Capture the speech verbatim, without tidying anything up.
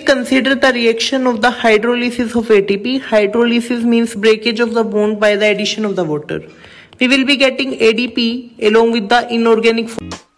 Consider the reaction of the hydrolysis of A T P. Hydrolysis means breakage of the bond by the addition of the water. We will be getting A D P along with the inorganic